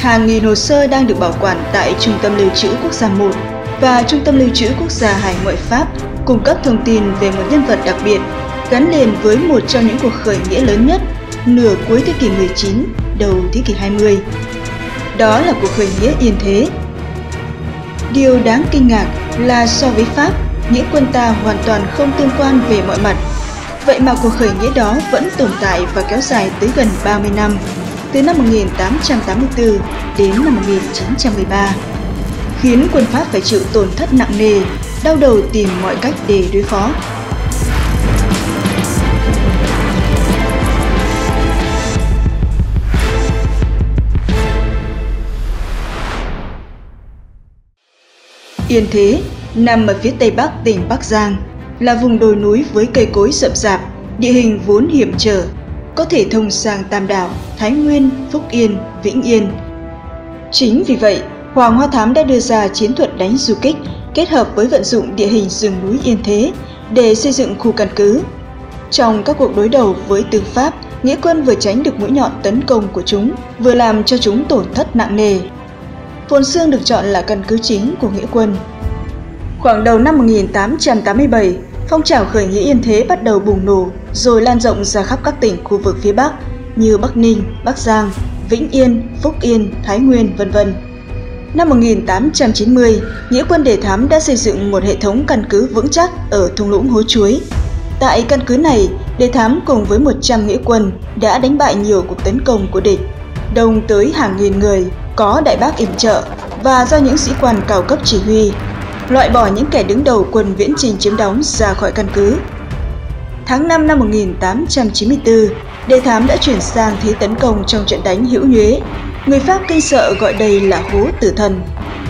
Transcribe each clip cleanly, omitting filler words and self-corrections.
Hàng nghìn hồ sơ đang được bảo quản tại Trung tâm Lưu trữ Quốc gia 1 và Trung tâm Lưu trữ Quốc gia Hải ngoại Pháp, cung cấp thông tin về một nhân vật đặc biệt gắn liền với một trong những cuộc khởi nghĩa lớn nhất nửa cuối thế kỷ 19, đầu thế kỷ 20. Đó là cuộc khởi nghĩa Yên Thế. Điều đáng kinh ngạc là so với Pháp, nghĩa quân ta hoàn toàn không tương quan về mọi mặt. Vậy mà cuộc khởi nghĩa đó vẫn tồn tại và kéo dài tới gần 30 năm, từ năm 1884 đến năm 1913, khiến quân Pháp phải chịu tổn thất nặng nề, đau đầu tìm mọi cách để đối phó. Yên Thế nằm ở phía tây bắc tỉnh Bắc Giang, là vùng đồi núi với cây cối rậm rạp, địa hình vốn hiểm trở, có thể thông sang Tam Đảo, Thái Nguyên, Phúc Yên, Vĩnh Yên. Chính vì vậy, Hoàng Hoa Thám đã đưa ra chiến thuật đánh du kích kết hợp với vận dụng địa hình rừng núi Yên Thế để xây dựng khu căn cứ. Trong các cuộc đối đầu với tướng Pháp, nghĩa quân vừa tránh được mũi nhọn tấn công của chúng, vừa làm cho chúng tổn thất nặng nề. Phồn Xương được chọn là căn cứ chính của nghĩa quân. Khoảng đầu năm 1887, phong trào khởi nghĩa Yên Thế bắt đầu bùng nổ rồi lan rộng ra khắp các tỉnh khu vực phía Bắc như Bắc Ninh, Bắc Giang, Vĩnh Yên, Phúc Yên, Thái Nguyên, v.v. Năm 1890, nghĩa quân Đề Thám đã xây dựng một hệ thống căn cứ vững chắc ở thung lũng Hố Chuối. Tại căn cứ này, Đề Thám cùng với 100 nghĩa quân đã đánh bại nhiều cuộc tấn công của địch, đông tới hàng nghìn người, có đại bác yểm trợ và do những sĩ quan cao cấp chỉ huy, loại bỏ những kẻ đứng đầu quân Viễn Chinh chiếm đóng ra khỏi căn cứ. Tháng 5 năm 1894, Đề Thám đã chuyển sang thế tấn công trong trận đánh Hữu Nhuế. Người Pháp kinh sợ gọi đây là hố tử thần.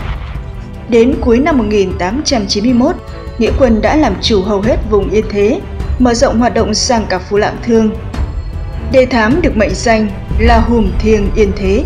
Đến cuối năm 1891, nghĩa quân đã làm chủ hầu hết vùng Yên Thế, mở rộng hoạt động sang cả Phú Lạng Thương. Đề Thám được mệnh danh là Hùm Thiêng Yên Thế.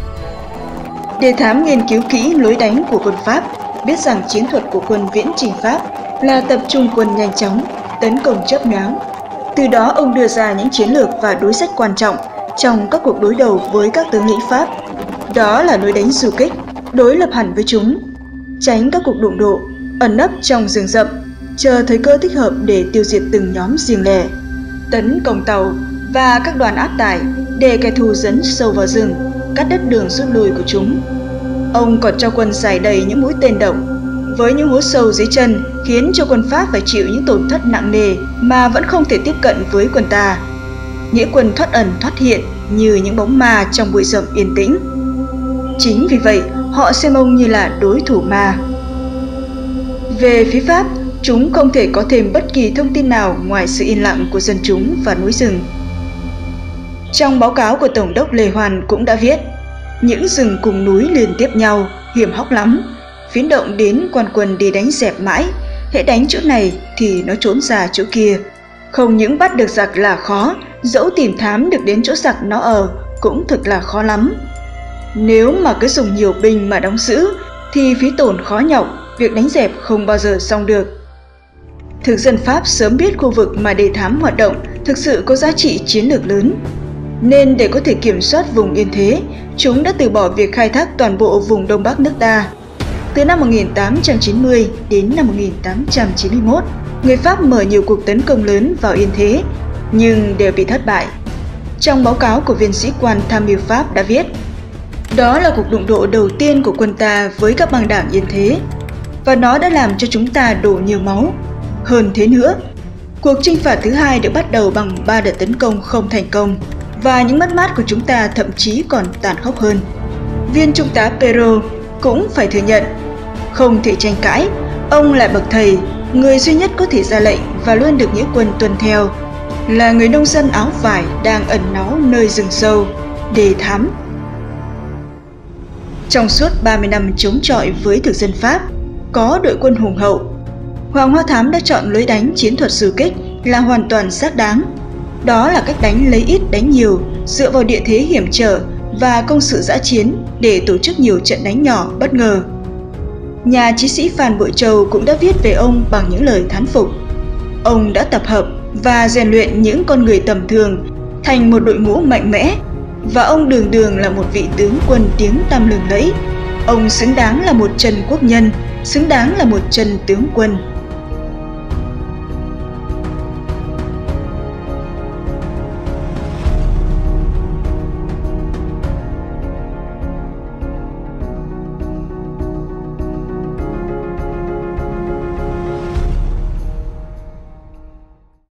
Đề Thám nghiên cứu kỹ lối đánh của quân Pháp, biết rằng chiến thuật của quân Viễn Chinh Pháp là tập trung quân nhanh chóng, tấn công chớp nhoáng. Từ đó ông đưa ra những chiến lược và đối sách quan trọng trong các cuộc đối đầu với các tướng lĩnh Pháp. Đó là lối đánh du kích, đối lập hẳn với chúng, tránh các cuộc đụng độ, ẩn nấp trong rừng rậm, chờ thời cơ thích hợp để tiêu diệt từng nhóm riêng lẻ, tấn công tàu và các đoàn áp tải để kẻ thù dấn sâu vào rừng, cắt đứt đường rút lui của chúng. Ông còn cho quân rải đầy những mũi tên độc với những hố sâu dưới chân, khiến cho quân Pháp phải chịu những tổn thất nặng nề mà vẫn không thể tiếp cận với quân ta. Nghĩa quân thoát ẩn thoát hiện như những bóng ma trong bụi rậm yên tĩnh. Chính vì vậy, họ xem ông như là đối thủ ma. Về phía Pháp, chúng không thể có thêm bất kỳ thông tin nào ngoài sự yên lặng của dân chúng và núi rừng. Trong báo cáo của Tổng đốc Lê Hoàn cũng đã viết, những rừng cùng núi liên tiếp nhau, hiểm hóc lắm. Phiến động đến quan quân đi đánh dẹp mãi, hễ đánh chỗ này thì nó trốn ra chỗ kia. Không những bắt được giặc là khó, dẫu tìm thám được đến chỗ giặc nó ở cũng thực là khó lắm. Nếu mà cứ dùng nhiều binh mà đóng giữ thì phí tổn khó nhọc, việc đánh dẹp không bao giờ xong được. Thực dân Pháp sớm biết khu vực mà Đề Thám hoạt động thực sự có giá trị chiến lược lớn, nên để có thể kiểm soát vùng Yên Thế, chúng đã từ bỏ việc khai thác toàn bộ vùng Đông Bắc nước ta. Từ năm 1890 đến năm 1891, người Pháp mở nhiều cuộc tấn công lớn vào Yên Thế, nhưng đều bị thất bại. Trong báo cáo của viên sĩ quan tham mưu Pháp đã viết, đó là cuộc đụng độ đầu tiên của quân ta với các băng đảng Yên Thế, và nó đã làm cho chúng ta đổ nhiều máu. Hơn thế nữa, cuộc chinh phạt thứ hai được bắt đầu bằng 3 đợt tấn công không thành công, và những mất mát của chúng ta thậm chí còn tàn khốc hơn. Viên trung tá Pero cũng phải thừa nhận, không thể tranh cãi, ông là bậc thầy, người duy nhất có thể ra lệnh và luôn được nghĩa quân tuân theo, là người nông dân áo vải đang ẩn náu nơi rừng sâu, Đề Thám. Trong suốt 30 năm chống chọi với thực dân Pháp, có đội quân hùng hậu, Hoàng Hoa Thám đã chọn lối đánh chiến thuật du kích là hoàn toàn xác đáng. Đó là cách đánh lấy ít đánh nhiều, dựa vào địa thế hiểm trở và công sự dã chiến để tổ chức nhiều trận đánh nhỏ bất ngờ. Nhà chí sĩ Phan Bội Châu cũng đã viết về ông bằng những lời thán phục. Ông đã tập hợp và rèn luyện những con người tầm thường thành một đội ngũ mạnh mẽ, và ông đường đường là một vị tướng quân tiếng tăm lừng lẫy. Ông xứng đáng là một Trần Quốc Nhân, xứng đáng là một Trần tướng quân.